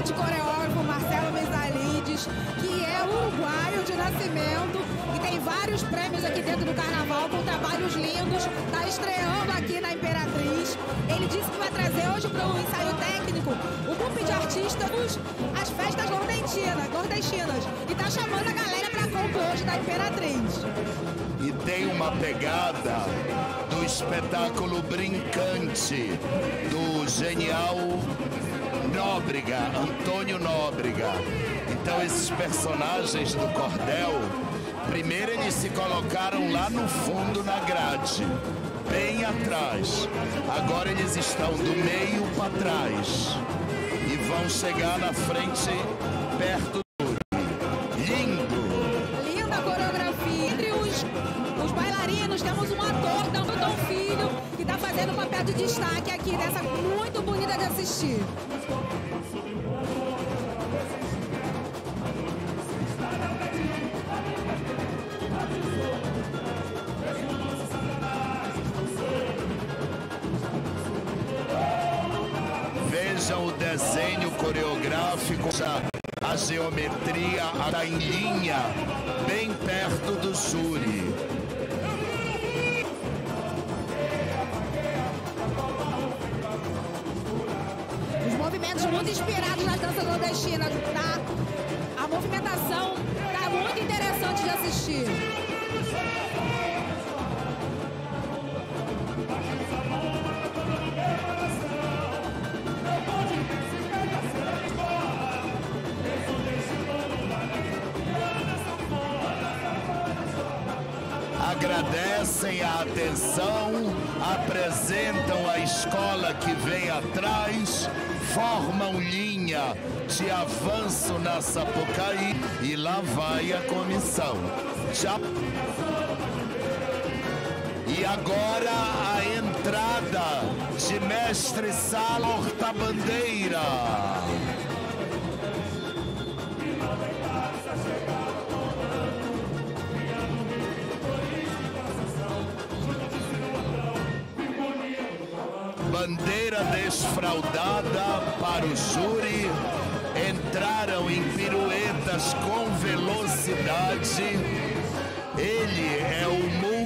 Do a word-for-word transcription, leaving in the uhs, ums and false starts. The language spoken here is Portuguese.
grande coreógrafo Marcelo Mesalides, que é uruguaio de nascimento e tem vários prêmios aqui dentro do carnaval com trabalhos lindos. Está estreando aqui na Imperatriz. Ele disse que vai trazer hoje para o ensaio técnico o grupo de artistas, as festas nordestinas, nordestinas e está chamando a galera para compor hoje da Imperatriz. E tem uma pegada do espetáculo Brincante, do genial Nóbrega, Antônio Nóbrega. Então esses personagens do cordel, primeiro eles se colocaram lá no fundo na grade, bem atrás. Agora eles estão do meio para trás e vão chegar na frente, perto do lindo. Linda coreografia. Entre os, os bailarinos temos um ator, Dom Filho, que está fazendo um papel de destaque aqui dessa muito bonita de assistir. Vejam o desenho coreográfico, a geometria está em linha, bem perto do júri. Os movimentos muito inspirados nas danças nordestinas, tá? A movimentação tá muito interessante de assistir. Agradecem a atenção, apresentam a escola que vem atrás, formam linha de avanço na Sapucaí e lá vai a comissão. Já... E agora a entrada de mestre Sala Horta-Bandeira. Bandeira desfraldada para o júri, entraram em piruetas com velocidade. Ele é o